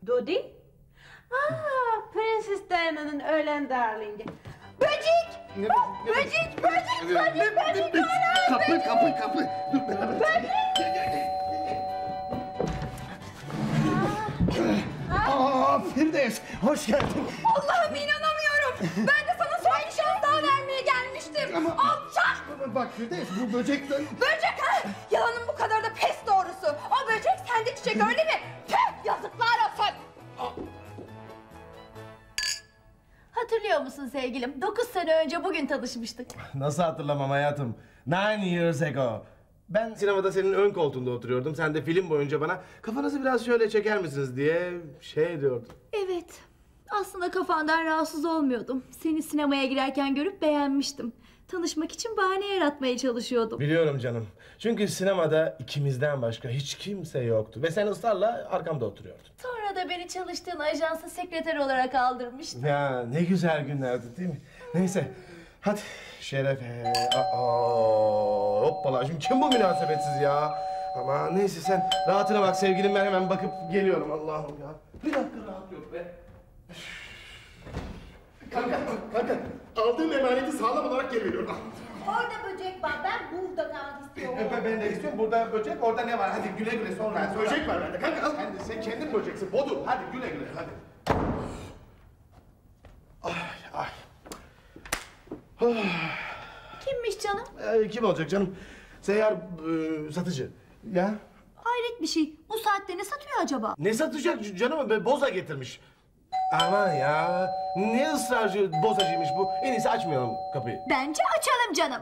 Dodi? Prenses Diana'nın öğlen darlingi. Böcek! Böcek! Kapı. Dur beraber. Firdevs, hoş geldin. Allah'ım inanamıyorum. Ben de sana son bir şans daha vermeye gelmiştim. Alçak! Bak Firdevs, bu böcekten... Böcek ha! Yalanın bu kadar da pes doğrusu. O böcek sende çiçek öyle mi? Tüh! Yazıklar olsun. Hatırlıyor musun sevgilim? 9 sene önce bugün tanışmıştık. Nasıl hatırlamam hayatım? 9 years ago. Ben sinemada senin ön koltuğunda oturuyordum. Sen de film boyunca bana kafanızı biraz şöyle çeker misiniz diye şey diyordun. Evet. Aslında kafandan rahatsız olmuyordum. Seni sinemaya girerken görüp beğenmiştim. Tanışmak için bahane yaratmaya çalışıyordum. Biliyorum canım. Çünkü sinemada ikimizden başka hiç kimse yoktu. Ve sen ısrarla arkamda oturuyordun. Sonra da beni çalıştığın ajansa sekreter olarak aldırmıştın. Ya ne güzel günlerdi değil mi? Neyse. Hadi Şerefe. Hoppala. Şimdi kim bu münasebetsiz ya? Ama neyse sen rahatına bak sevgilim, ben hemen bakıp geliyorum Allah'ım ya. Bir dakika rahat yok be. Kanka. Aldığım emaneti sağlam olarak geri veriyorum. Orada böcek var. Ben burada kalmak istiyorum. Ben de istiyorum. Burada böcek, orada ne var? Hadi güle güle sonra. Böcek var bende. Kanka al. Sen kendin böceksin. Bodur. Hadi güle güle hadi. Ay. Kimmiş canım? Kim olacak canım? Seyyar satıcı. Ya? Hayret bir şey. Bu saatte ne satıyor acaba? Ne satacak canım? Boza getirmiş. Aman ya. Ne ısrarcı bozacıymış bu. En iyisi açmayalım kapıyı. Bence açalım canım.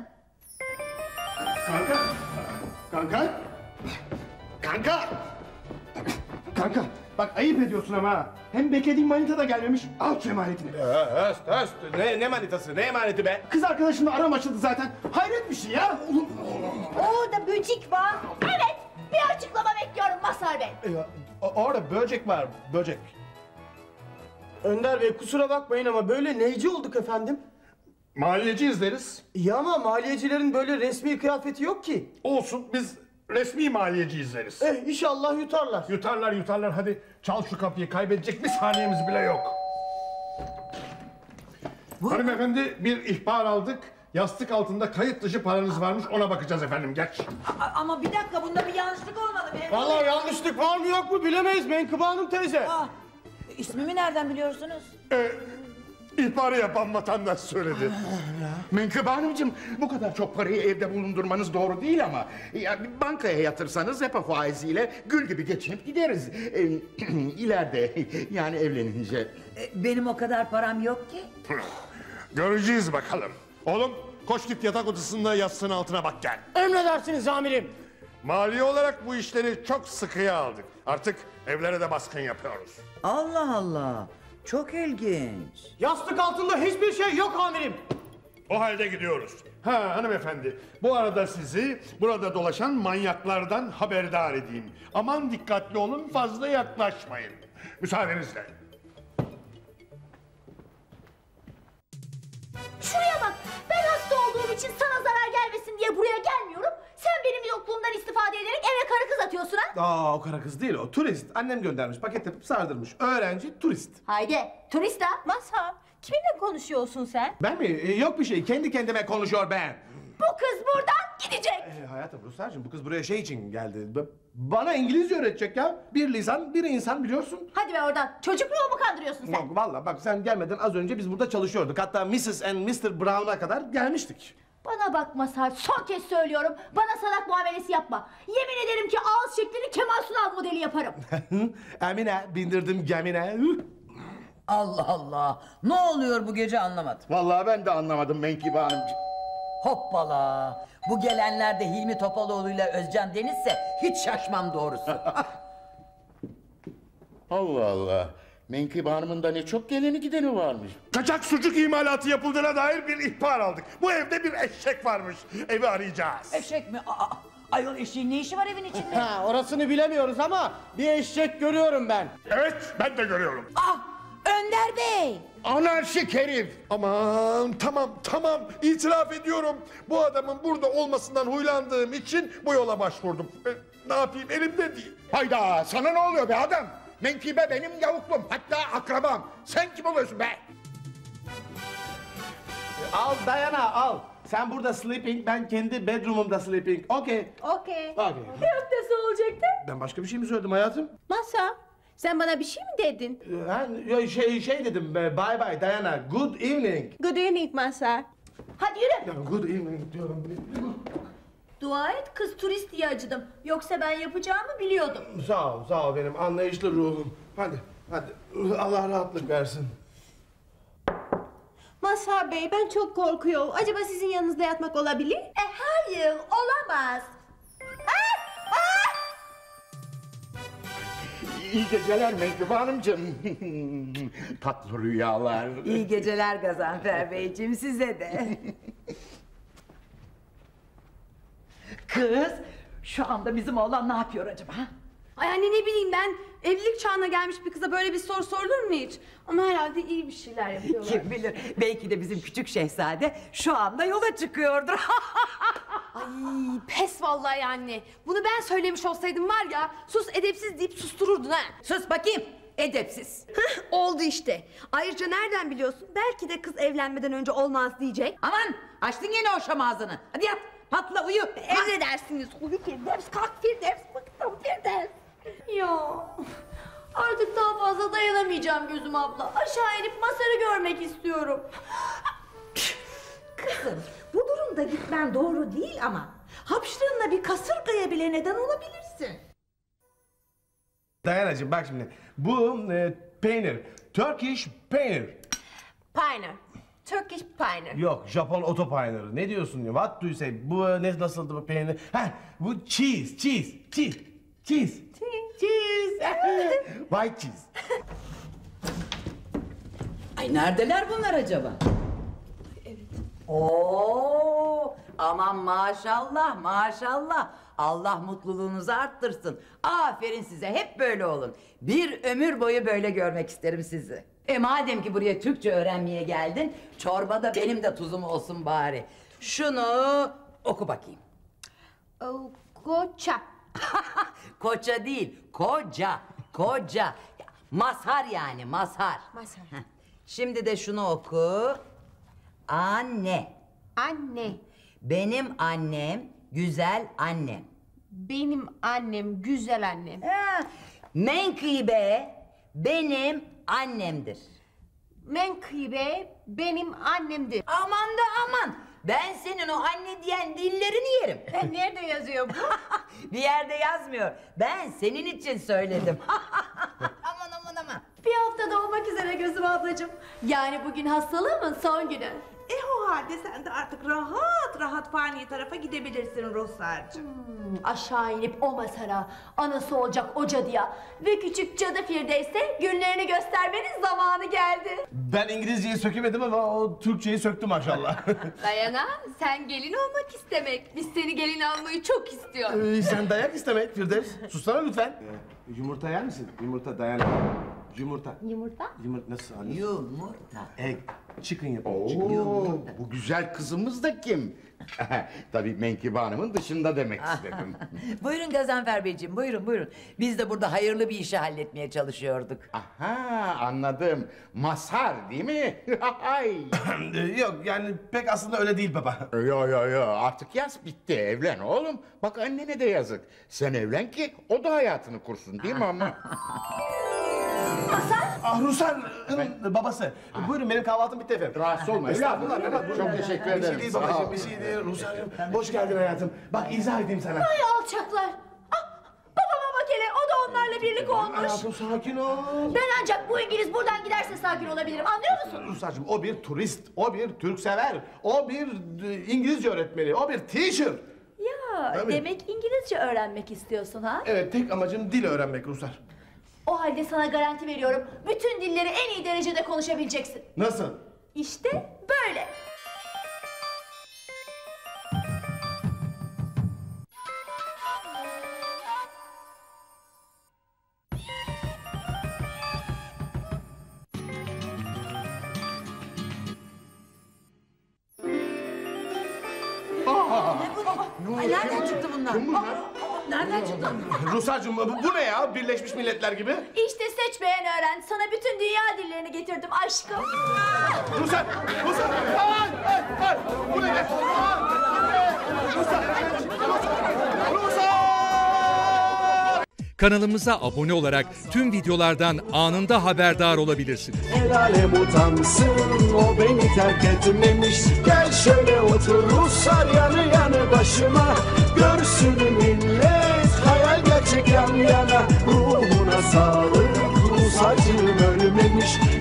Kanka. Bak ayıp ediyorsun ama ha. Hem beklediğim manita da gelmemiş. Al şu emanetini. Höst. Ne manitası? Ne emaneti be? Kız arkadaşımla aram açıldı zaten. Hayret bir şey ya. Orada böcek var. Evet. Bir açıklama bekliyorum Mazhar Bey. Orada böcek var. Böcek. Önder Bey kusura bakmayın ama böyle neyci olduk efendim? Maliyeci izleriz. İyi ama maliyecilerin böyle resmi kıyafeti yok ki. Olsun biz resmi maliyeci izleriz. İnşallah yutarlar. Yutarlar hadi çal şu kapıyı, kaybedecek bir saniyemiz bile yok. Hanımefendi bir ihbar aldık. Yastık altında kayıt dışı paranız varmış, ona bakacağız efendim, geç. Ama bir dakika, bunda bir yanlışlık olmalı be. Vallahi yanlışlık var mı yok mu bilemeyiz Menkıbe Hanım teyze. İsmimi nereden biliyorsunuz? İhbarı yapan vatandaş söyledi. Menkıbe Hanımcığım, bu kadar çok parayı evde bulundurmanız doğru değil ama... ...ya bir bankaya yatırsanız repo faiziyle gül gibi geçinip gideriz. İleride yani evlenince... Benim o kadar param yok ki. Göreceğiz bakalım. Oğlum koş git yatak odasında yastığın altına bak gel. Emredersiniz amirim. Mali olarak bu işleri çok sıkıya aldık. Artık evlere de baskın yapıyoruz. Allah Allah. Çok ilginç. Yastık altında hiçbir şey yok amirim. O halde gidiyoruz. Hanımefendi, bu arada sizi burada dolaşan manyaklardan haberdar edeyim. Aman dikkatli olun, fazla yaklaşmayın. Müsaadenizle. Şuraya bak. Ben hasta olduğum için sana zarar gelmesin diye buraya gelmiyorum. Sen benim yokluğumdan istifade ederek eve karı kız atıyorsun ha? O kara kız değil o. Turist. Annem göndermiş. Paket yapıp sardırmış. Öğrenci, turist. Haydi turist ha. Mazhar, kiminle konuşuyorsun sen? Ben mi? Yok bir şey. Kendi kendime konuşuyor ben. Bu kız buradan gidecek. Hayatım Ruslarcığım, bu kız buraya şey için geldi. Bana İngilizce öğretecek ya. Bir lisan, bir insan biliyorsun. Hadi be oradan. Çocukluğu mu kandırıyorsun sen? Yok vallahi bak, sen gelmeden az önce biz burada çalışıyorduk. Hatta Mrs. and Mr. Brown'a kadar gelmiştik. Bana bak Mazhar, son kez söylüyorum. Bana salak muamelesi yapma. Yemin ederim ki ağız şeklini Kemal Sunal modeli yaparım. Emine, bindirdim gemine. Allah Allah. Ne oluyor bu gece anlamadım. Vallahi ben de anlamadım Menkıbe Hanımcığım. Hoppala. Bu gelenler de Hilmi Topaloğlu ile Özcan Deniz'se hiç şaşmam doğrusu. Allah Allah. Menkıbe Hanım'ın da ne çok geleni gideni varmış. Kaçak sucuk imalatı yapıldığına dair bir ihbar aldık. Bu evde bir eşek varmış. Evi arayacağız. Eşek mi? Ayol eşeğin ne işi var evin içinde? Orasını bilemiyoruz ama bir eşek görüyorum ben. Evet, ben de görüyorum. Önder Bey. Anarşik herif. Aman tamam itiraf ediyorum. Bu adamın burada olmasından huylandığım için bu yola başvurdum. Ne yapayım, elimde değil. Hayda, sana ne oluyor be adam? Menkibe benim yavuklum, hatta akrabam. Sen kim oluyorsun be? Al Diana al. Sen burada sleeping, ben kendi bedroom'umda sleeping. Okey. Okey. Okey. Nasıl olacaktı? Ben başka bir şey mi söyledim hayatım? Masa, sen bana bir şey mi dedin? Şey dedim, bye bye Diana, good evening. Good evening Masa. Hadi yürü. Ya good evening diyorum. Dua et kız turist diye acıdım. Yoksa ben yapacağımı biliyordum. Sağ ol benim anlayışlı ruhum. Hadi. Allah rahatlık versin. Mazhar Bey, ben çok korkuyorum. Acaba sizin yanınızda yatmak olabilir? Hayır olamaz. İyi geceler Menkıbe Hanımcığım. Tatlı rüyalar. İyi geceler Gazanfer Beyciğim, size de. Kız, şu anda bizim oğlan ne yapıyor acaba? Ay anne ne bileyim ben, evlilik çağına gelmiş bir kıza böyle bir soru sorulur mu hiç? Ama herhalde iyi bir şeyler yapıyorlar. Kim bilir, belki de bizim küçük şehzade şu anda yola çıkıyordur. Ay pes vallahi anne. Bunu ben söylemiş olsaydım var ya, sus edepsiz deyip sustururdun ha. Sus bakayım, edepsiz. Oldu işte. Ayrıca nereden biliyorsun? Belki de kız evlenmeden önce olmaz diyecek. Aman, açtın yine o şam ağzını. Hadi yat, patla uyu. Emredersiniz. Uyu Firdevs, kalk Firdevs, bıktım Firdevs. Ya artık daha fazla dayanamayacağım gözüm abla. Aşağı inip Masar'ı görmek istiyorum. Kızım, bu durumda gitmen doğru değil ama hapşırığınla bir kasırgaya bile neden olabilirsin. Diana'cığım bak şimdi, bu peynir, Turkish peynir. Pioneer. Turkish pioneer. Yok, Japon oto peyniri. Ne diyorsun ya? What do you say? Bu nasıldı bu peynir? Bu cheese. White cheese. Ay neredeler bunlar acaba? Oo, aman maşallah. Allah mutluluğunuzu arttırsın. Aferin size, hep böyle olun. Bir ömür boyu böyle görmek isterim sizi. Madem ki buraya Türkçe öğrenmeye geldin, çorba da benim de tuzum olsun bari. Şunu oku bakayım. Koça. Koça değil, koca. Mazhar yani, mazhar. Mazhar. Heh. Şimdi de şunu oku. Anne. Anne. Benim annem, güzel annem. Benim annem, güzel annem. Menkıbe benim annemdir. Menkıbe benim annemdir. Aman da aman. Ben senin o anne diyen dillerini yerim. Nerede yazıyor bu? Bir yerde yazmıyor. Ben senin için söyledim. aman. Bir haftada olmak üzere gözüm ablacığım. Yani bugün hastalığımın son günü. O halde sen de artık rahat fani tarafa gidebilirsin Ruhsar'cığım. Aşağı inip o Masar'a, anası olacak o cadıya ve küçük cadı Firdevs'e günlerini göstermenin zamanı geldi. Ben İngilizceyi sökemedim ama o Türkçeyi söktüm maşallah. Dayana, sen gelin olmak istemek. Biz seni gelin almayı çok istiyoruz. Sen dayak istemek Firdevs. Sussana lütfen. Yumurta yer misin? Yumurta Diana. Yumurta. Yumurta? Yumurta nasıl alıyorsun? Yumurta. Egg. Chicken Oo, yapalım. bu güzel kızımız da kim? Tabii Menkıbe Hanım'ın dışında demek istedim. Buyurun Gazanfer Beyciğim, buyurun. Biz de burada hayırlı bir işi halletmeye çalışıyorduk. Aha, anladım. Mazhar değil mi? Ay. Yok yani pek aslında öyle değil baba. Yo, artık yaz bitti, evlen oğlum. Bak annene de yazık. Sen evlen ki o da hayatını kursun değil mi ama? Ruhsar'ın babası. Buyurun benim kahvaltım bitti efendim. Rahatsız olma evladım. Çok teşekkür ederim. Bir şey değil Sağ ol. babacığım, bir şey değil. Ruhsar'cığım hoş geldin hayatım. Bak izah edeyim sana. Ay alçaklar. Babama bak hele, o da onlarla birlik olmuş. Hayatım sakin ol. Ben ancak bu İngiliz buradan giderse sakin olabilirim, anlıyor musun? Ruhsar'cığım o bir turist, o bir Türksever, o bir İngilizce öğretmeni, o bir teacher. Ya Tabii. demek İngilizce öğrenmek istiyorsun ha? Evet tek amacım dil öğrenmek Ruhsar. O halde sana garanti veriyorum, bütün dilleri en iyi derecede konuşabileceksin. Nasıl? İşte böyle. Ay nereden çıktı bunlar? Kim bunlar? Nereden çıktın? Ruhsar'cığım bu ne ya? Birleşmiş Milletler gibi. İşte seç beğen öğren. Sana bütün dünya dillerini getirdim aşkım. Ruhsar! Ruhsar! Ay! Bu ne be? Ruhsar! Kanalımıza abone olarak tüm videolardan anında haberdar olabilirsiniz. El alem utansın, o beni terk etmemiş. Gel şöyle otur Ruslar yanı yanı başıma. Görsün millet, hayal gerçek yan yana. Ruhuna sağlık, Rus acım ölmemiş.